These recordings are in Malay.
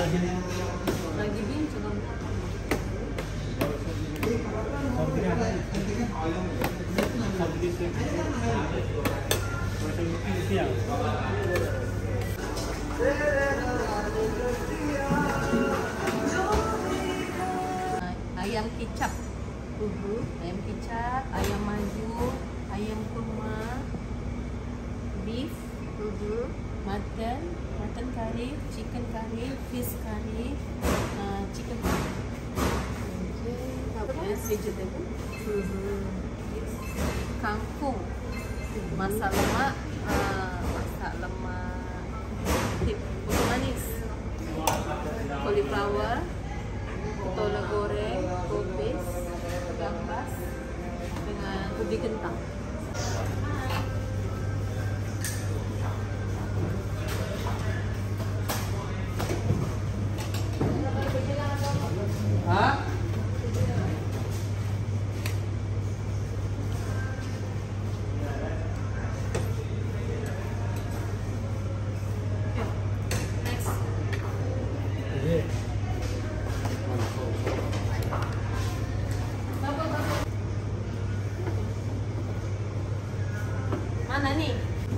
Lagi bin jangan. Ayam kicap. Ayam kicap, ayam maju, ayam kurma, beef, mutton curry, chicken curry, fish curry, chicken curry. Vegetable. Kangkung, masak lemak, putu manis, cauliflower, tola goreng, kubis, gambas dengan ubi kentang. Mana nih?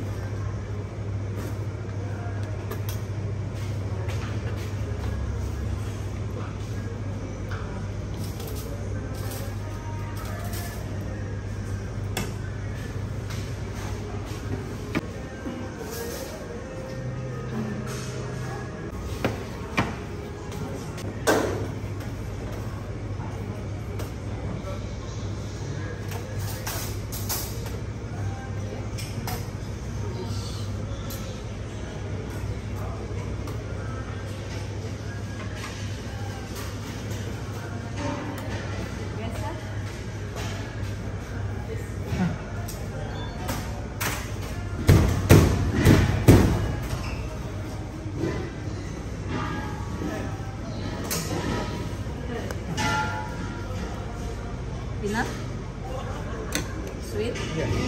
Peanut, sweet,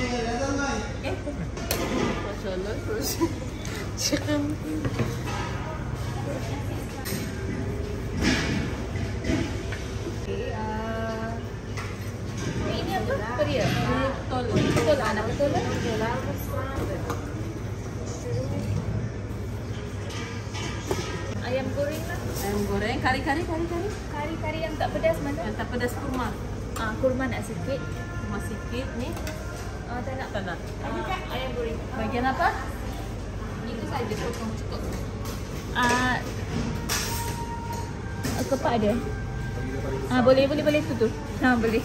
masalah terus chicken. Ini apa? Peri ya? Betul, anak betul lah. Ayam goreng lah. Ayam goreng, kari yang tak pedas mana? Yang tak pedas kurma. Kurma nak sikit. Kurma sikit ni. Tak nak. Ayam goreng. Bagian apa? Itu saja potong cukup. Kepak ada. Boleh tu. Boleh.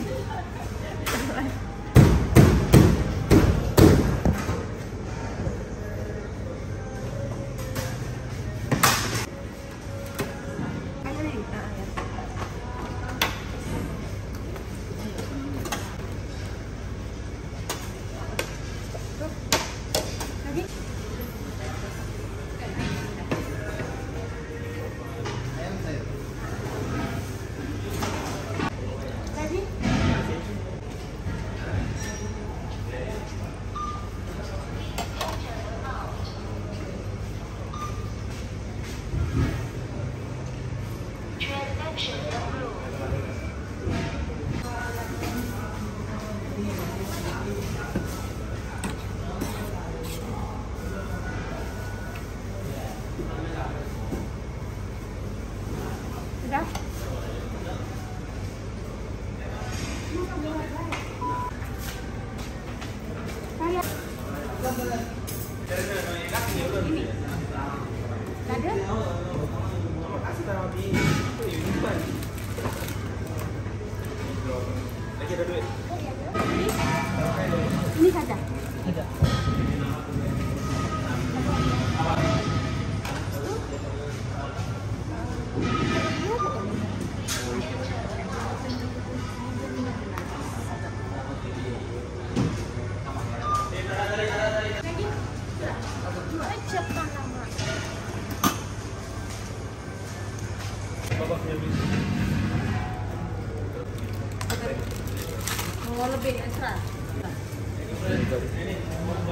Sudah? Ini. Ada? Lagi ada duit? Ini saja. Ada. Mau lebih ekstra?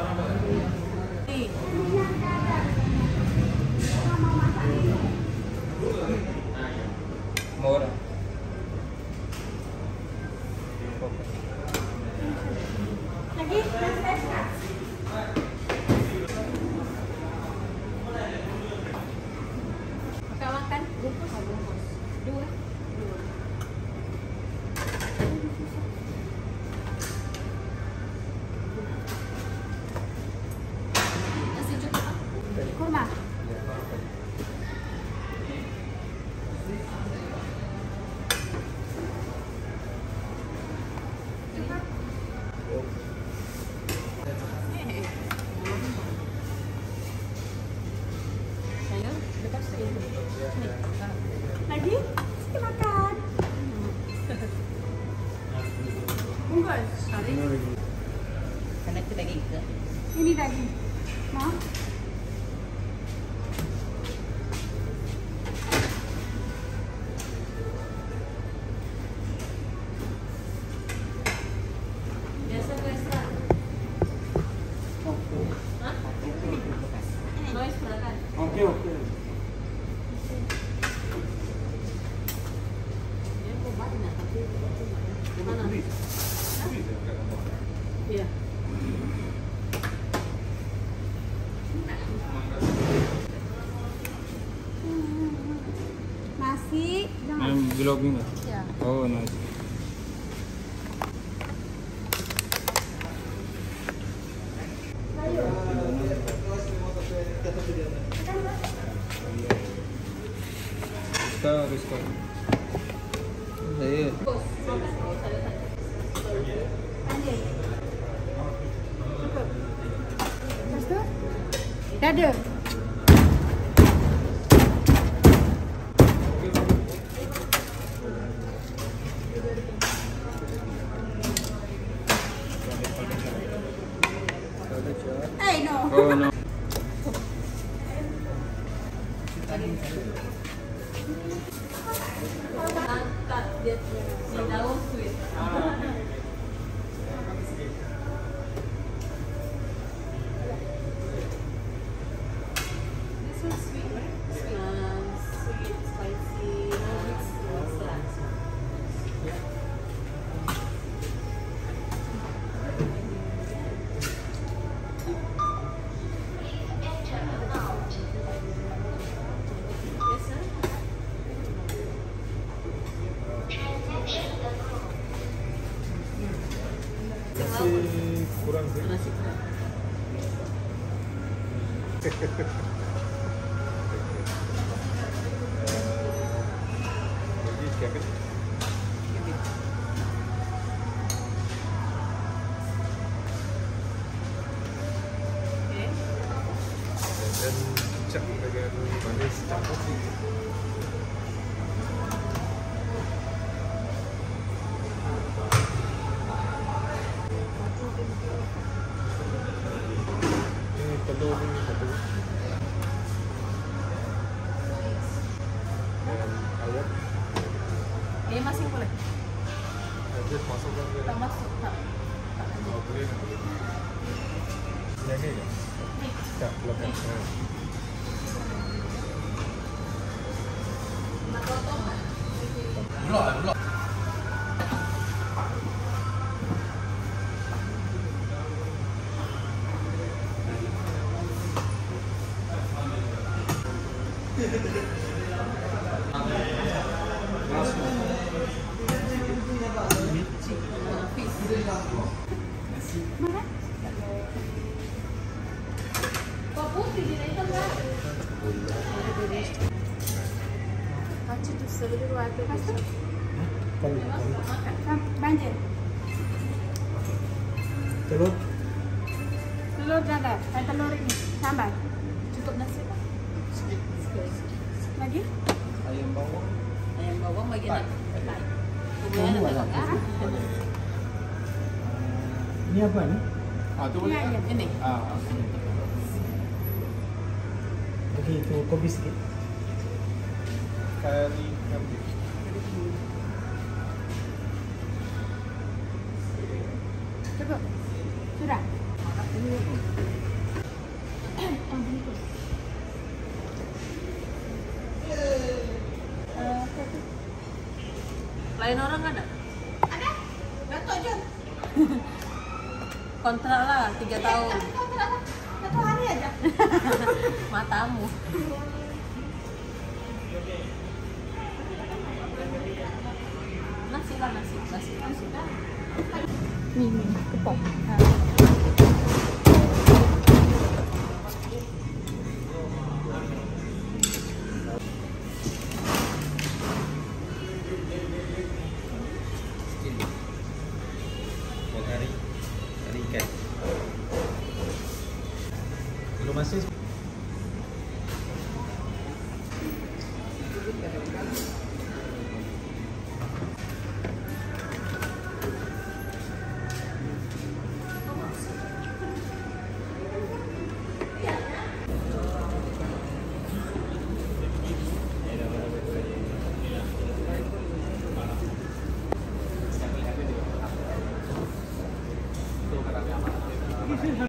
Nih. Murah. Lagi? Makan bungkus. Dua. Nasi cukup. Kurma. Lagi? Kita makan. Bungkus. Sorry. Karena itu daging ke? Ini daging. Mau? Biasa ke extra? Hah? No extra kan? Oke. Mana? Iya. Nasi. Yang bilogin lah. Ya. Oh, nice. Rizka. Saya. Dada. Hey, no. Oh, no. Mantap dia di daun sweet. This one sweet, right? Sweet, spicy, mixed. Yes, sir. Masih kurang sih. Nasi kurang. Jadi siapa? Okay. Dan cak dengan manis campur sih. Ini telur ni satu. Dan ayam. Ini masih boleh. Just masukkan ke. Tak masuk tak. Oh, boleh. Yang ni ke? Ni. Tak, lepas. Nak potong tak? Belum. Mana? Kau putih di dalam kan? Macam tu seluruh ada macam. Makan. Banjir. Telur. Telur dada. Dan telur ini sambal. Cukup nasi tak? Sikit. Lagi? Ayam bawang. Ayam bawang bagi nak. Kemudian ada tak? Ini apa ni? Tu Ini ayam. Ini. Okey, itu kopi sikit. Kari kambing. Cukup. Sudah. Oh, bungkus. Lain orang ada? Ada? Datuk John. Kontrak lah 3 tahun. Tapi kontrak 1 hari aja. Matamu. Nasi lah, nasi. Ni, kepok. Kari ikan. Belum masih.